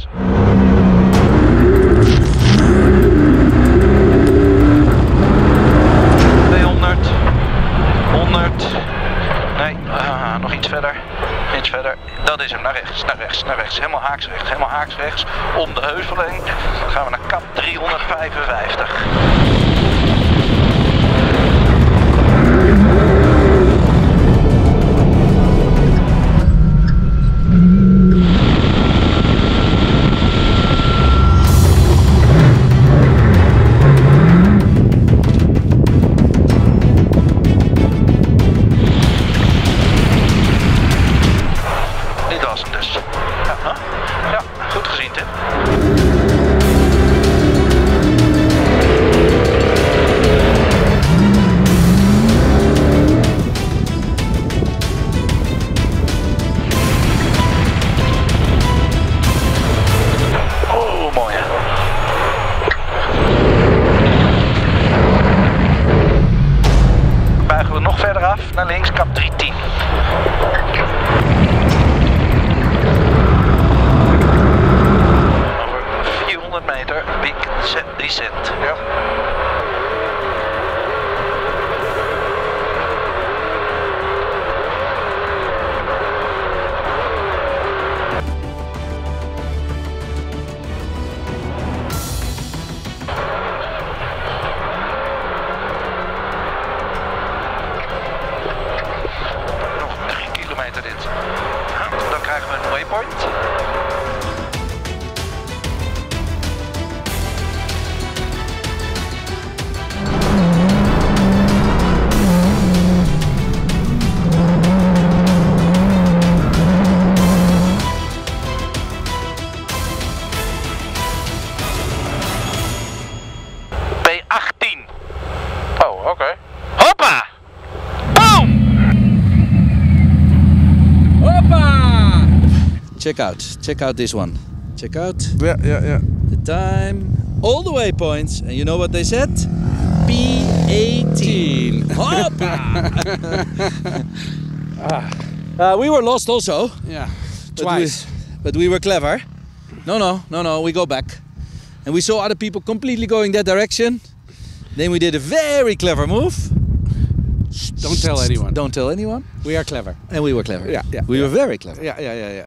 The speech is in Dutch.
Nog iets verder. Iets verder. Dat is hem. Naar rechts, naar rechts, naar rechts. Helemaal haaks rechts. Helemaal haaks rechts. Om de heuveling. Dan gaan we naar kap 355. Ja, goed gezien, Tim. Oh, mooi. Buigen we nog verder af naar links, kap 310. Meter, big descent. Ja. Nog 3 kilometer dit. Dan krijgen we een waypoint. Oh, oké. Hoppa! Boom! Hoppa! Check out this one. Check out Yeah. the time, all the waypoints, and you know what they said? P18. Hoppa! We were lost also. Yeah. Twice. But we were clever. No, we go back. And we saw other people completely going that direction. Then we did a very clever move. Don't tell anyone. Don't tell anyone. We are clever. And we were clever. Yeah. We were very clever. Yeah.